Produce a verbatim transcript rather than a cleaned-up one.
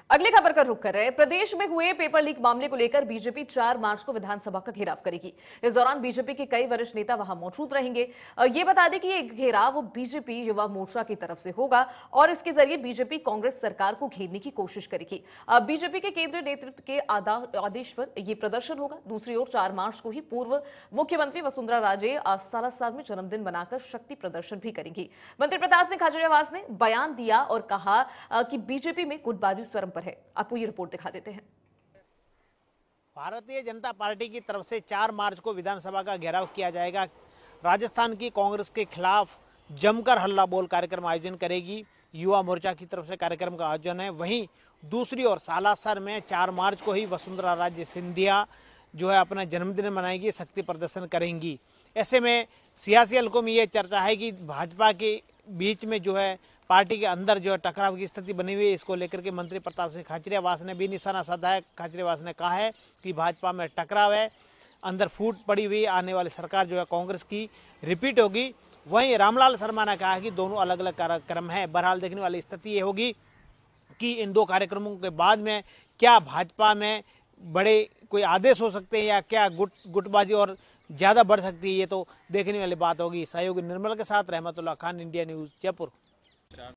अगली खबर का रुख कर रहे हैं। प्रदेश में हुए पेपर लीक मामले को लेकर बीजेपी चार मार्च को विधानसभा का घेराव करेगी। इस दौरान बीजेपी के कई वरिष्ठ नेता वहां मौजूद रहेंगे। अ, ये बता दें कि ये घेराव वो बीजेपी युवा मोर्चा की तरफ से होगा और इसके जरिए बीजेपी कांग्रेस सरकार को घेरने की कोशिश करेगी। अ, बीजेपी के केंद्रीय नेतृत्व के आदा- आदेश पर यह प्रदर्शन होगा। दूसरी ओर चार मार्च को ही पूर्व मुख्यमंत्री वसुंधरा राजे आज सालासर में जन्मदिन मनाकर शक्ति प्रदर्शन भी करेंगी। मंत्री प्रताप सिंह खाचरियावास ने बयान दिया और कहा अ, कि बीजेपी में गुटबाजी चरम पर है। आपको ये रिपोर्ट दिखा देते हैं। भारतीय जनता पार्टी की तरफ से चार मार्च को विधानसभा का घेराव किया जाएगा। राजस्थान की कांग्रेस के खिलाफ जमकर हल्ला बोल कार्यक्रम आयोजन करेगी। युवा मोर्चा की तरफ से कार्यक्रम का आयोजन है। वहीं दूसरी ओर सालासर में चार मार्च को ही वसुंधरा राजे सिंधिया जो है अपना जन्मदिन मनाएगी, शक्ति प्रदर्शन करेंगी। ऐसे में सियासी हलकों में ये चर्चा है कि भाजपा के बीच में जो है पार्टी के अंदर जो है टकराव की स्थिति बनी हुई है। इसको लेकर के मंत्री प्रताप सिंह खाचरियावास ने भी निशाना साधा है। खाचरियावास ने कहा है कि भाजपा में टकराव है, अंदर फूट पड़ी हुई, आने वाली सरकार जो है कांग्रेस की रिपीट होगी। वहीं रामलाल शर्मा ने कहा कि दोनों अलग अलग कार्यक्रम है। बहरहाल देखने वाली स्थिति ये होगी कि इन दो कार्यक्रमों के बाद में क्या भाजपा में बड़े कोई आदेश हो सकते हैं या क्या गुट गुटबाजी और ज्यादा बढ़ सकती है, ये तो देखने वाली बात होगी। सहयोगी निर्मल के साथ रहमतुल्लाह खान, इंडिया न्यूज, जयपुर।